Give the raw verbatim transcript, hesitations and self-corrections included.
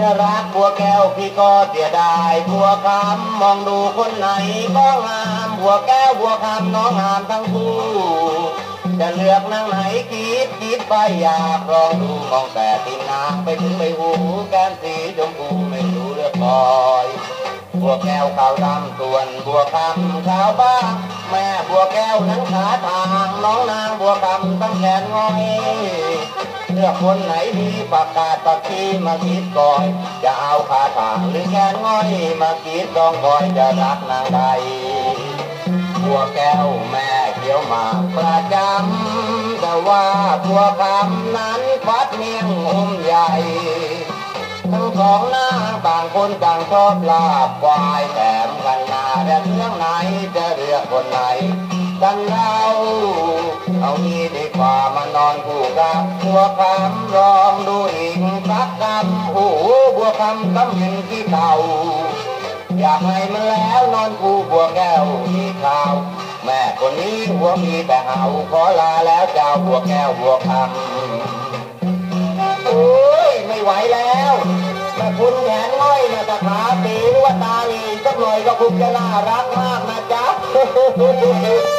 รักบัวแก้วพี่ก็เสียดายบัวคำมองดูคนไหนก็งามบัวแก้วบัวคำน้องงามทั้งคู่จะเลือกนางไหนคิดคิดไปอยากลองดูมองแต่ตีนางไปถึงใบหูแก้มสีชมพูไม่รู้เลือกคอยบัวแก้วขาวดำส่วนบัวคำขาวบ้างแม่บัวแก้วนั้นขาทางน้องนางบัวคำตั้งแขนงอยเลือกคนไหนดีประกาศประคีมาคิดก่อนจะเอาขาทางหรือแขนงอยมาคิดลองคอยจะรักนางใดบัวแก้วแม่เขียวมาประจำแต่ว่าบัวคำนั้นฟัดเมียงอมใหญ่ทั้งสองนางต่างคนต่างชอบลาบควายแถมกันนาและเรื่องไหนจะเลือกคนไหนกันเราเอางี้ดีกว่ามานอนคู่กับบัวคำลองดูอีกสักคำโอ้โหบัวคำกำเห็นที่เก่าอยากให้มันแล้วนอนคู่บัวแก้วที่ข่าวแม่คนนี้หัวมีแต่เห่าขอลาแล้วเจ้าบัวแก้วบัวคำโอ้ยไม่ไหวแล้วแม่คุณแขนง่อยนะตาขาปีหรือว่าตาลีสักหน่อยก็คงจะน่ารักมากนะจ๊ะ